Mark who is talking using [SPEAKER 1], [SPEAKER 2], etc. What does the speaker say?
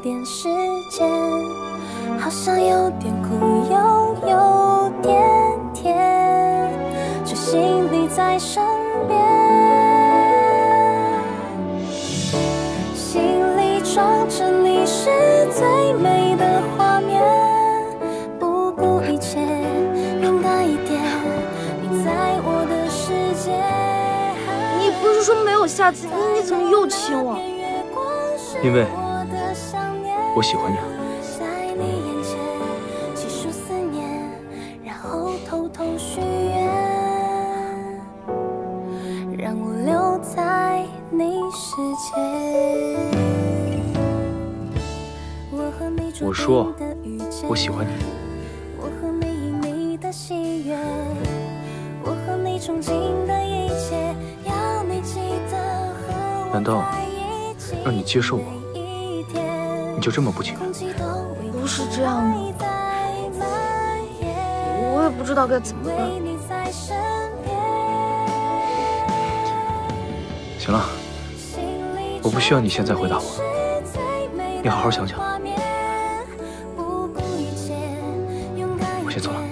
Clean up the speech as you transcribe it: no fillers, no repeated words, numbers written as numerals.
[SPEAKER 1] 点时间，好像有点苦又有点甜，却心里在身边，心里装着你是最美的画面，不顾一切，勇敢一点，你在我的世界。
[SPEAKER 2] 你不是说没有下次，你怎么又亲我？
[SPEAKER 3] 因为我喜欢你啊。
[SPEAKER 1] 在你眼前细数思念，然后偷偷许愿，让我留在你世界。
[SPEAKER 3] 我说我喜欢你。
[SPEAKER 1] 我和你因你的喜悦，我和你憧憬的一切，要你记得和我。
[SPEAKER 3] 难道让你接受我，你就这么不情愿？
[SPEAKER 2] 不是这样的，我也不知道该怎么办。
[SPEAKER 3] 行了，我不需要你现在回答我，你好好想想。我先走了。